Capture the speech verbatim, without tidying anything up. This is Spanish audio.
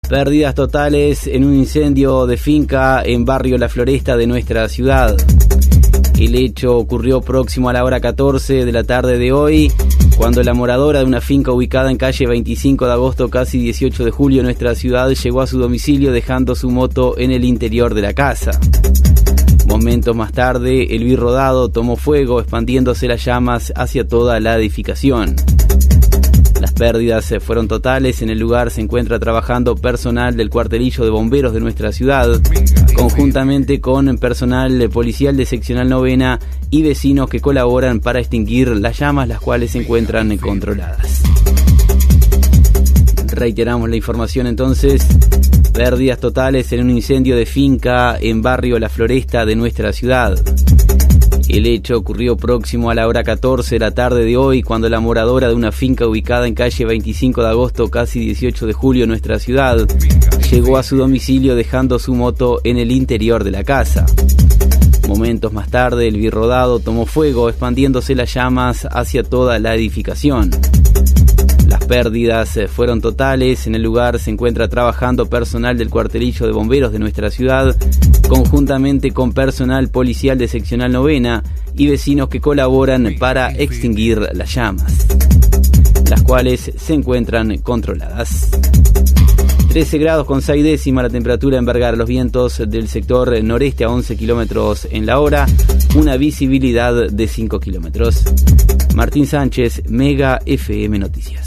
Pérdidas totales en un incendio de finca en barrio La Floresta de nuestra ciudad. El hecho ocurrió próximo a la hora catorce de la tarde de hoy, cuando la moradora de una finca ubicada en calle veinticinco de agosto, casi dieciocho de julio, en nuestra ciudad, llegó a su domicilio dejando su moto en el interior de la casa. Momentos más tarde, el birrodado tomó fuego, expandiéndose las llamas hacia toda la edificación. Las pérdidas fueron totales. En el lugar se encuentra trabajando personal del cuartelillo de bomberos de nuestra ciudad, conjuntamente con personal policial de seccional novena y vecinos que colaboran para extinguir las llamas, las cuales se encuentran controladas. Reiteramos la información entonces. Pérdidas totales en un incendio de finca en barrio La Floresta de nuestra ciudad. El hecho ocurrió próximo a la hora catorce de la tarde de hoy, cuando la moradora de una finca ubicada en calle veinticinco de agosto, casi dieciocho de julio, en nuestra ciudad, llegó a su domicilio dejando su moto en el interior de la casa. Momentos más tarde, el birrodado tomó fuego, expandiéndose las llamas hacia toda la edificación. Las pérdidas fueron totales. En el lugar se encuentra trabajando personal del cuartelillo de bomberos de nuestra ciudad, conjuntamente con personal policial de seccional novena y vecinos que colaboran para extinguir las llamas, las cuales se encuentran controladas. trece grados con seis décimas la temperatura en Vergara, los vientos del sector noreste a once kilómetros en la hora, una visibilidad de cinco kilómetros. Martín Sánchez, Mega F M Noticias.